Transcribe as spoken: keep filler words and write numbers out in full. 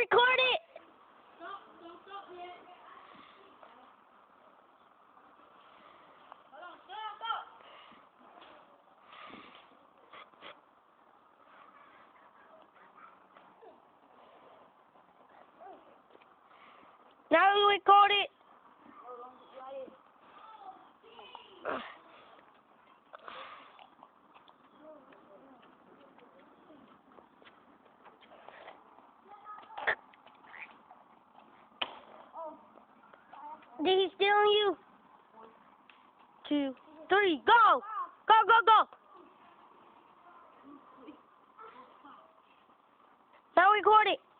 record it. Stop, don't stop yet. Hold on, stop, stop. Now you record it. Did he steal you? Two, three, go! Go, go, go! Now record it.